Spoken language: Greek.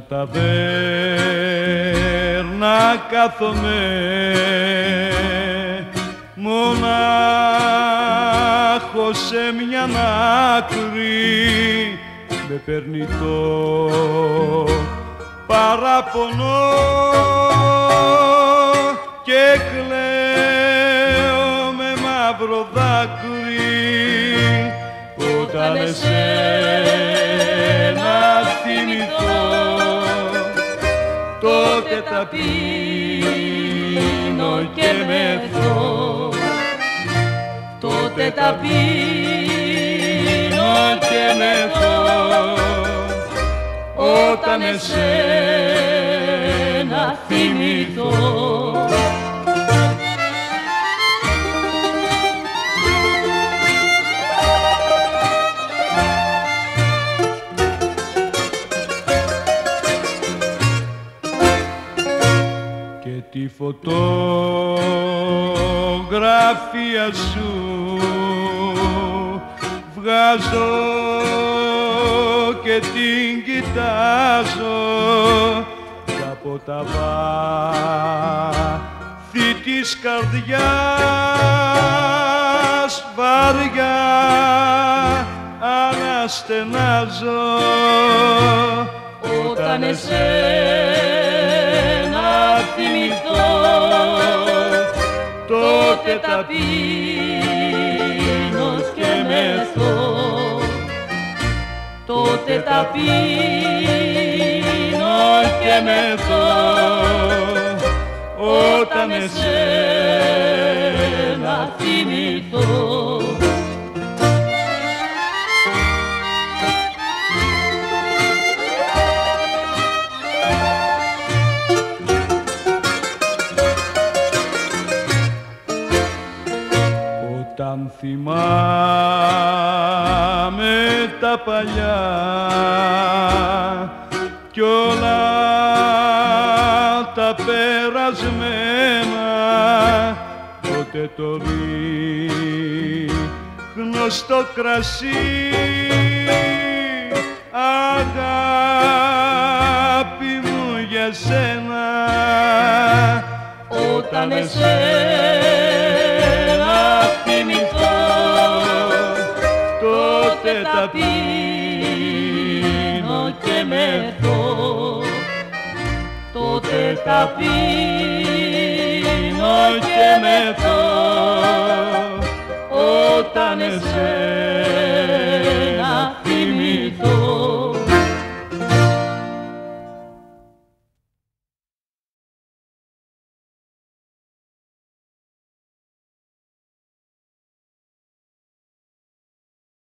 ταβέρνα κάθομαι μονάχος σε μια άκρη, με παίρνει το παράπονο και κλαίω με μαύρο δάκρυ όταν εσένα θυμηθώ. Τότε ταπείνω και μεθώ, τότε ταπείνω και μεθώ, όταν εσένα θυμηθώ. Τη φωτογραφία σου βγάζω και την κοιτάζω κι από τα βάθη της καρδιάς βαριά αναστενάζω όταν εσένα θυμηθώ. Τότε ταπείνω και μεθώ, τότε ταπείνω και μεθώ, όταν εσένα θυμηθώ. Όταν θυμάμαι τα παλιά κι όλα τα περασμένα, τότε το ρίχνω στο κρασί, αγάπη μου για σένα, όταν εσένα θυμηθώ. Τότε ταπείνω και μεθώ, τότε ταπείνω και μεθώ, όταν εσένα